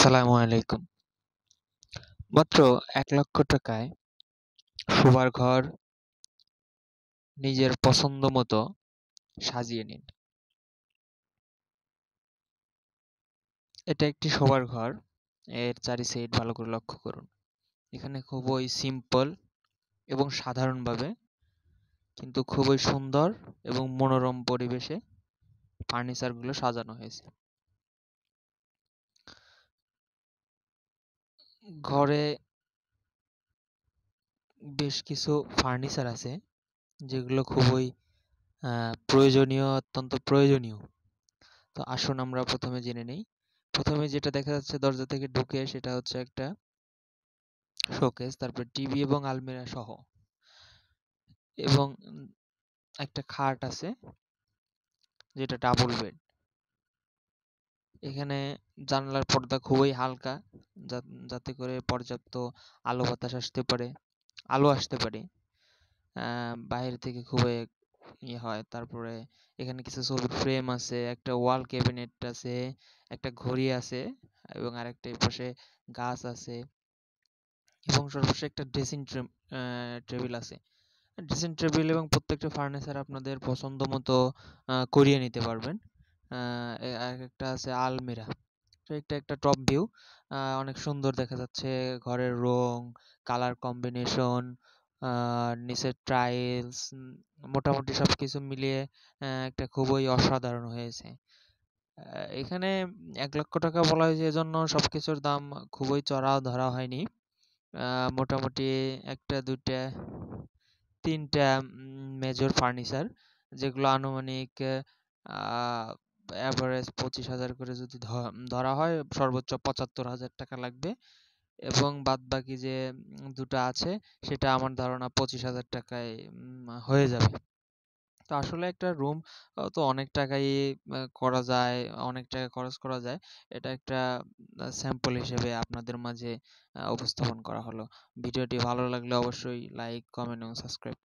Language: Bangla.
আসসালামু আলাইকুম। মাত্র ১,০০,০০০ টাকায় শোবার ঘর নিজের পছন্দ মতো সাজিয়ে নিন। এটা একটি শোবার ঘর। এর চারি সাইড ভালো করে লক্ষ্য করুন। এখানে খুবই সিম্পল এবং সাধারণভাবে কিন্তু খুবই সুন্দর এবং মনোরম পরিবেশে ফার্নিচারগুলো সাজানো হয়েছে। ঘরে বেশ কিছু ফার্নিচার আছে যেগুলো খুবই প্রয়োজনীয়, অত্যন্ত প্রয়োজনীয়। তো আসুন আমরা প্রথমে জেনে নেই। প্রথমে যেটা দেখা যাচ্ছে দরজা থেকে ঢুকে সেটা হচ্ছে একটা শোকেস, তারপর টিভি এবং আলমিরা সহ, এবং একটা খাট আছে যেটা ডাবল বেড। এখানে জানালার পর্দা খুবই হালকা, যাতে করে পর্যাপ্ত আলো আসতে পারে বাইরে থেকে খুবই ইয়ে হয়। তারপরে এখানে কিছু ছবির ফ্রেম আছে, একটা ওয়াল ক্যাবিনেট আছে, একটা ঘড়ি আছে এবং আরেকটা এই পাশে গাছ আছে, এবং সর্বশেষ একটা ড্রেসিং টেবিল আছে। ড্রেসিং টেবিল এবং প্রত্যেকটা ফার্নিচার আপনাদের পছন্দ মতো করিয়ে নিতে পারবেন। আর একটা আছে আলমিরা। তো এটা একটা টপ ভিউ। অনেক সুন্দর দেখা যাচ্ছে ঘরের রং, কালার কম্বিনেশন, নিচের টাইলস, মোটামুটি সবকিছু মিলিয়ে একটা খুবই অসাধারণ হয়েছে। এখানে ১,০০,০০০ টাকা বলা হয়েছে এজন্য সবকিছুর দাম খুবই চড়া ধরা হয়নি। মোটামুটি ১টা ২টা ৩টা মেজর ফার্নিচার, যেগুলো আনুমানিক অ্যাভারেজ ২৫,০০০ করে যদি ধরা হয়, সর্বোচ্চ ৭৫,০০০ টাকা লাগবে, এবং বাদবাকি যে ২টা আছে সেটা আমার ধারণা ২৫,০০০ টাকায় হয়ে যাবে। তো আসলে একটা রুম তো অনেক টাকাই করা যায়, অনেক টাকা খরচ করা যায়। এটা একটা স্যাম্পল হিসেবে আপনাদের মাঝে উপস্থাপন করা হলো। ভিডিওটি ভালো লাগলে অবশ্যই লাইক, কমেন্ট এবং সাবস্ক্রাইব